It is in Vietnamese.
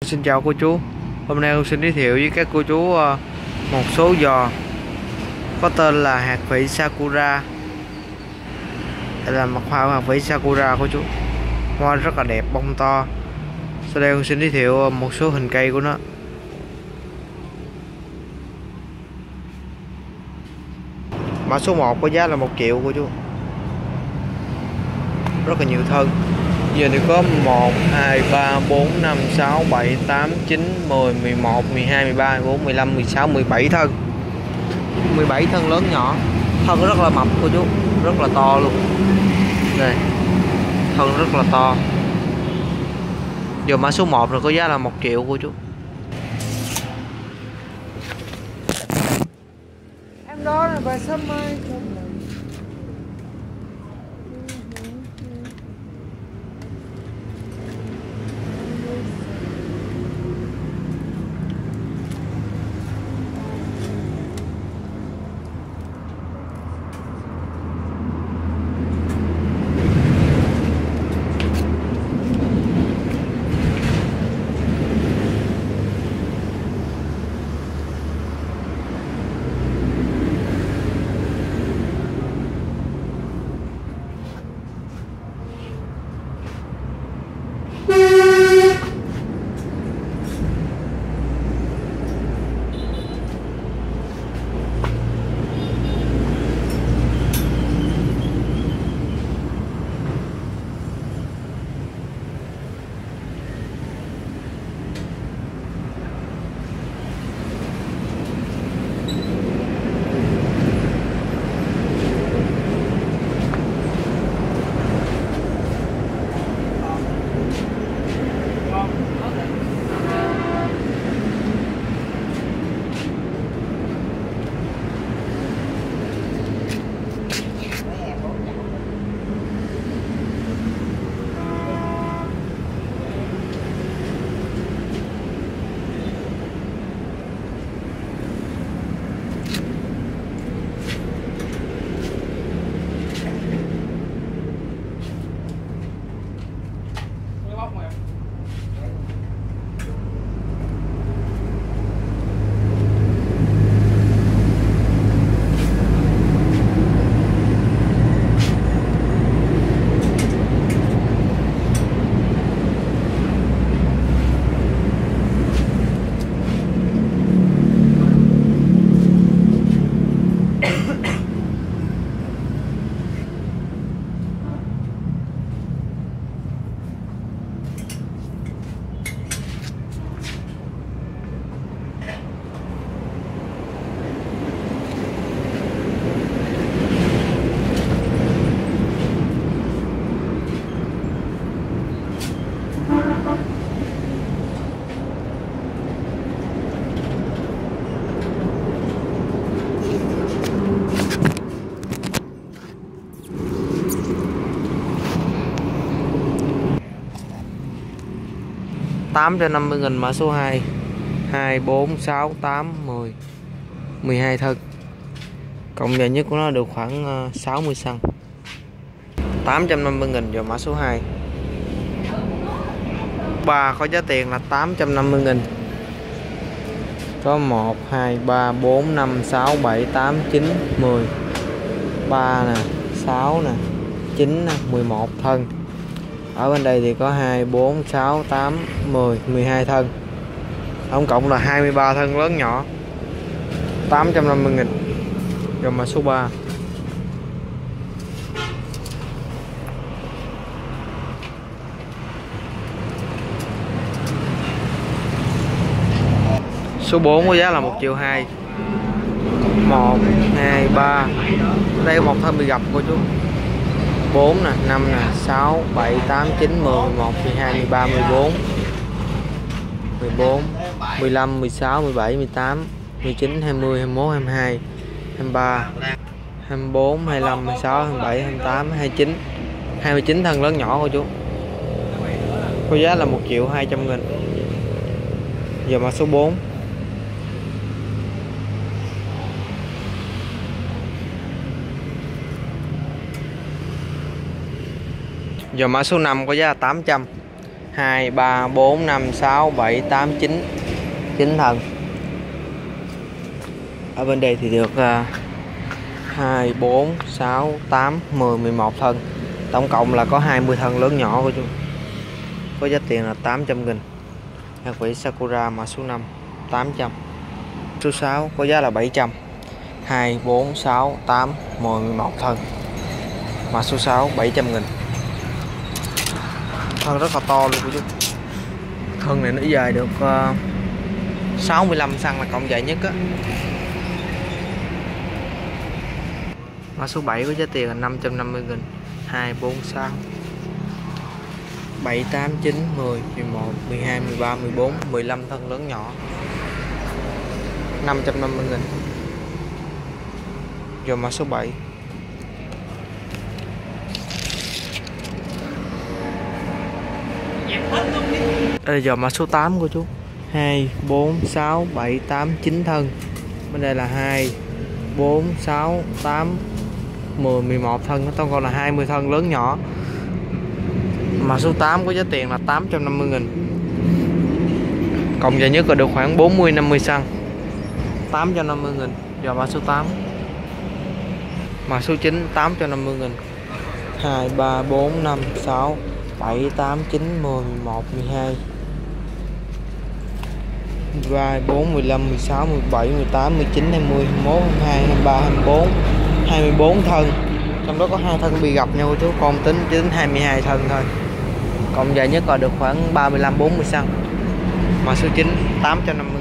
Xin chào cô chú. Hôm nay tôi xin giới thiệu với các cô chú một số giò có tên là hạt vỉ Sakura. Đây là mặt hoa của hạt vỉ Sakura cô chú. Hoa rất là đẹp, bông to. Sau đây tôi xin giới thiệu một số hình cây của nó. Mã số 1 có giá là 1 triệu cô chú. Rất là nhiều thân. Giờ thì có 1, 2, 3, 4, 5, 6, 7, 8, 9, 10, 11, 12, 13, 14, 15, 16, 17 thân. 17 thân lớn nhỏ. Thân rất là mập cô chú, rất là to luôn. Đây. Thân rất là to. Giờ mã số 1 rồi có giá là 1 triệu cô chú. Em đó là bài sâm mai. 850.000 mã số 2. 2, 4, 6, 8, 10, 12 thân. Cộng dài nhất của nó được khoảng 60 cm. 850.000 vào mã số 2. 3 có giá tiền là 850.000. Có 1, 2, 3, 4, 5, 6, 7, 8, 9, 10, 3 nè, 6 nè, 9 nè, 11 thân. Ở bên đây thì có 2, 4, 6, 8, 10, 12 thân. Tổng cộng là 23 thân lớn nhỏ. 850.000. Rồi mã số 3. Số 4 có giá là 1 triệu 2. 1, 2, 3. Đây một thân bị gập cô chú. 4 nè, 5 nè, 6, 7, 8, 9, 10, 11, 12, 13, 14, 14, 15, 16, 17, 18, 19, 20, 21, 22, 23, 24, 25, 26, 27, 28, 29, 29 thân lớn nhỏ cô chú. Có giá là 1.200.000. Giờ mã số 4. Giờ mã số 5 có giá là 800. 2, 3, 4, 5, 6, 7, 8, 9 9 thân. Ở bên đây thì được 2, 4, 6, 8, 10, 11 thân. Tổng cộng là có 20 thân lớn nhỏ của chú. Có giá tiền là 800.000. Hạt vỉ Sakura mã số 5 800. Số 6 có giá là 700. 2, 4, 6, 8, 10, 11 thân. Mã số 6 700.000. Thân rất là to luôn của chú. Thân này nó dài được 65 cm là cộng dài nhất á. Mã số 7 có giá tiền là 550.000. 2, 4, 6, 7, 8, 9, 10, 11, 12, 13, 14, 15 thân lớn nhỏ 550.000. Rồi mã số 7. Đây là giờ mã số 8 của chú. 2, 4, 6, 7, 8, 9 thân. Bên đây là 2, 4, 6, 8, 10, 11 thân. Nó tổng cộng là 20 thân lớn nhỏ. Mã số 8 có giá tiền là 850.000. Cộng dài nhất là được khoảng 40-50 cm. 850.000. Giờ mã số 8. Mã số 9 850.000. 2, 3, 4, 5, 6, 7, 8, 9, 10, 11, 12, 13, 14, 15, 16, 17, 18, 19, 20, 21, 22, 23, 24, 24 thân. Trong đó có 2 thân bị gặp nhau chú, còn tính 22 thân thôi. Cộng dài nhất là được khoảng 35-40 cm. Mã số 9 850.